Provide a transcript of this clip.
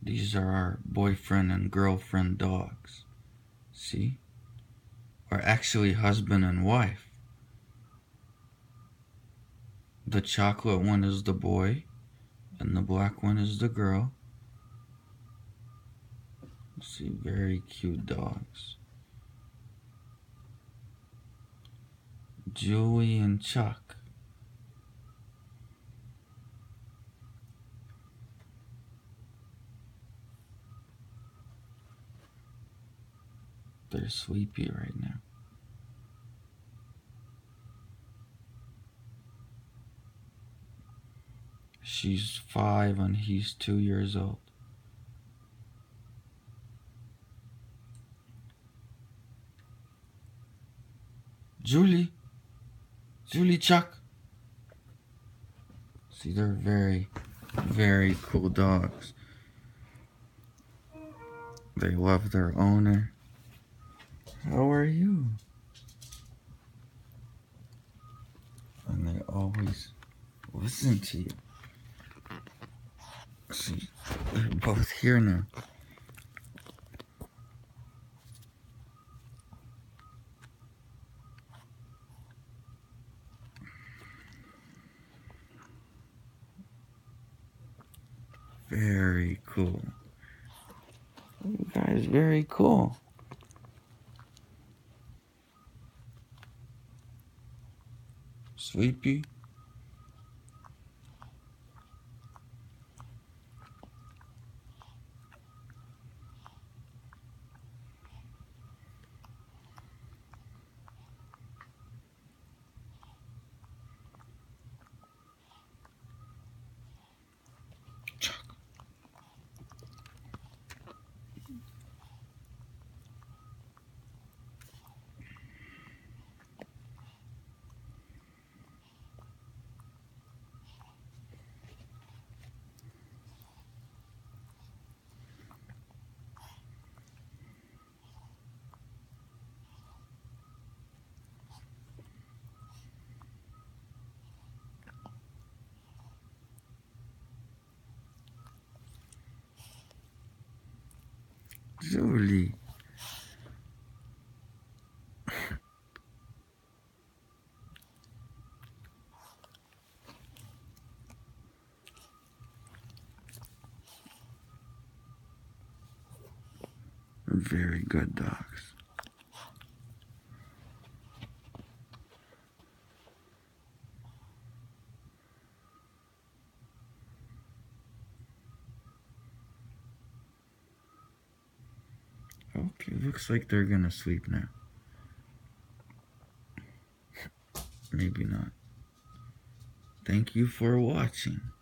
These are our boyfriend and girlfriend dogs. See? Or actually husband and wife. The chocolate one is the boy, and the black one is the girl. See, very cute dogs. Julie and Chuck. They're sleepy right now. She's 5 and he's 2 years old. Julie, Chuck. See, they're very, very cool dogs. They love their owner. How are you? And they always listen to you. See, they're both here now. Very cool. You guys, very cool. Sleepy? Chuck. Julie. Very good dogs. Okay, looks like they're gonna sleep now. Maybe not. Thank you for watching.